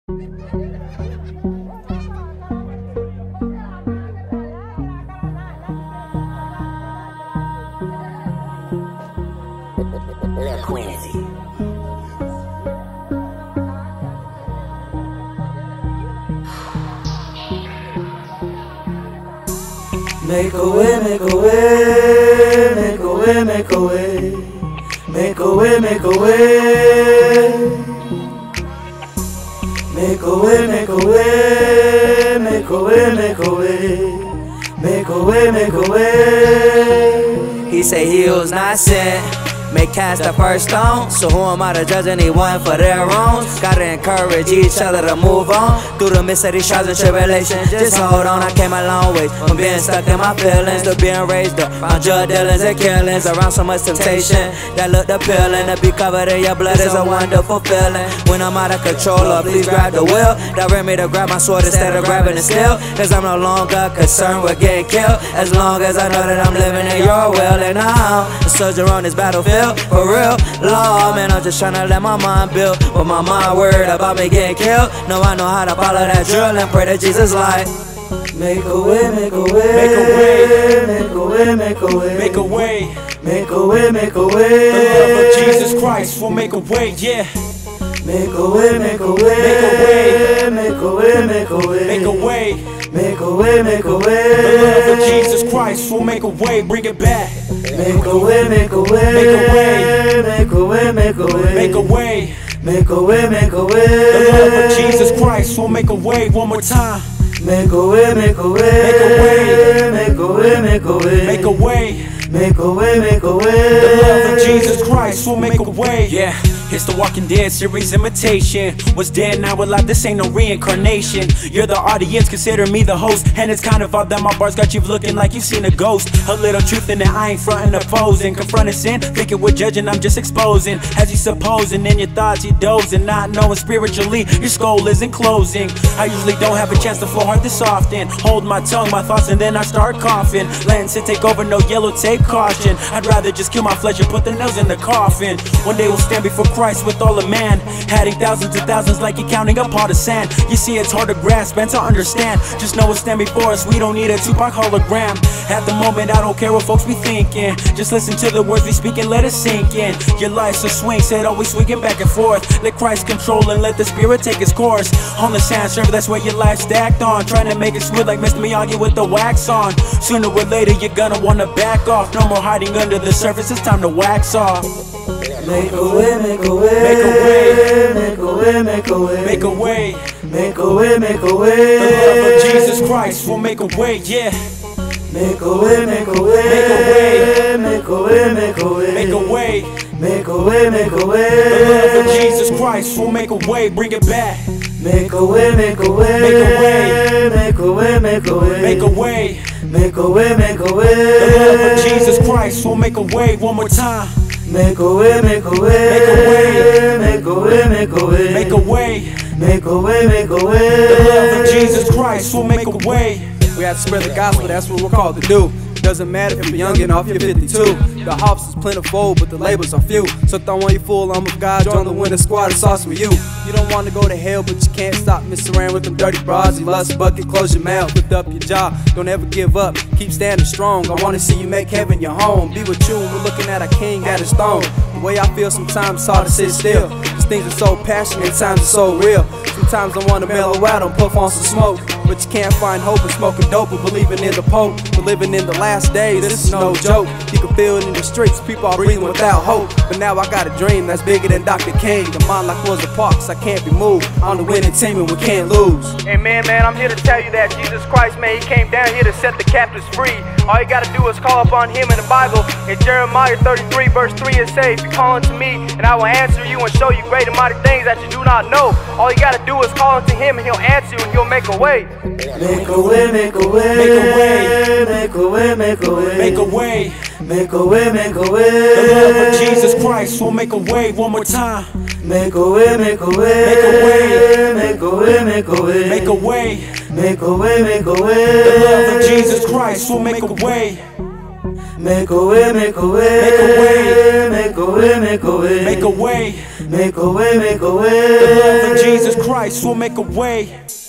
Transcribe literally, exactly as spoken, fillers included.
Lil Quincy. Make a way, make a way, make a way, make a way, make a way, make a way, make a way, make a way, make a way, make a way, make a way, make a way. He say he was not sent, may cast the first stone. So who am I to judge anyone for their wrongs? Gotta encourage each other to move on through the midst of these trials and tribulations. Just hold on, I came a long way from being stuck in my feelings to being raised up on drug dealings and killings. Around so much temptation that looked appealing. To be covered in your blood is a wonderful feeling. When I'm out of control, Lord, please grab the wheel. Direct me to grab my sword instead of grabbing it still. Cause I'm no longer concerned with getting killed, as long as I know that I'm living in your will. And I'm a soldier on this battlefield, for real. Lord, man, I'm just tryna let my mind build. With my mind worried about me getting killed. No, I know how to follow that drill and pray to Jesus like Make a way, make a way, make a way, make a way, make a way, Make a way. make a way, make a way. The love of Jesus Christ will make a way, yeah. Make a way, make a way, Make a way. make a way, make a way, Make a way. make a way, make a way. The love of Jesus Christ will make a way, bring it back. Make a way, make a way, Make a way. make a way, make a way, Make a way. make a way, make a way. The love of Jesus Christ will make a way, one more time. Make a way, make a way, Make a way. make a way, make a way, Make a way. make a way, make a way. The love of Jesus Christ will make a way. Yeah, it's the Walking Dead series imitation. Was dead, now alive, this ain't no reincarnation. You're the audience, consider me the host. And it's kind of odd that my bars got you looking like you've seen a ghost. A little truth in it, I ain't frontin' opposing. Confronting sin, thinking we're judging, I'm just exposing. As you supposing, in your thoughts you dozing. Not knowing spiritually, your skull isn't closing. I usually don't have a chance to flow hard this often. Hold my tongue, my thoughts, and then I start coughing. Letting sin take over, no yellow tape, caution. I'd rather just kill my flesh and put the nails in the coffin. One day we'll stand before Christ with all of man, adding thousands and thousands like you're counting up all the sand. You see, it's hard to grasp and to understand. Just know what's stand before us, we don't need a Tupac hologram. At the moment, I don't care what folks be thinking. Just listen to the words we speak and let it sink in. Your life's a swing set, always swinging back and forth. Let Christ control and let the Spirit take its course. On the sand server, that's where your life's stacked on. Trying to make it smooth like Mister Miyagi with the wax on. Sooner or later, you're gonna wanna back off. No more hiding under the surface, it's time to wax off. Make a way, make a way, Make a way. make a way, make a way, Make a way. make a way, make a way. The love of Jesus Christ will make a way, yeah. Make a way, make a way, Make a way. make a way, make a way, Make a way. make a way, make a way. The love of Jesus Christ will make a way, bring it back. Make a way, make a way, Make a way. make a way, make a way, Make a way. make a way, make a way. The love of Jesus Christ will make a way, one more time. Make a way, make a way, Make a way. make a way, make a way, Make a way. make a way, make a way. The love of Jesus Christ will make a way. We have to spread the gospel, that's what we're called to do. Doesn't matter if you're young and off, you're fifty-two. The harvest is plentiful, but the labors are few. So throw on your full armor of God, join the winter squad, it's awesome with you. You don't want to go to hell, but you can't stop messing around with them dirty bras. You lust bucket, close your mouth, lift up your jaw. Don't ever give up, keep standing strong. I want to see you make heaven your home. Be with you, we're looking at a king at his throne. The way I feel sometimes it's hard to sit still. These things are so passionate, times are so real. Sometimes I want to mellow out and puff on some smoke. But you can't find hope in smoking dope or believing in the Pope. But living in the last days, this is no joke. You can feel it in the streets, people are breathing without hope. But now I got a dream that's bigger than Doctor King. The mind like Rosa Parks, I can't be moved. On the winning team and we can't lose. Amen, man, I'm here to tell you that Jesus Christ, man, he came down here to set the captives free. All you gotta do is call upon him in the Bible. In Jeremiah thirty-three, verse three, it says, if you call unto me, and I will answer you and show you great and mighty things that you do not know. All you gotta do is call unto him and he'll answer you and he'll make a way. Make a way, make a way, Make a way. make a way, make a way, Make a way. make a way, make a way. The love of Jesus Christ will make a way, one more time. Make a way, make a way, Make a way. make a way, make a way, Make a way. make a way, make a way. The love of Jesus Christ will make a way. Make a way, make a way, Make a way. make a way, make a way, Make a way. Make a way, make a way. The love of Jesus Christ will make a way.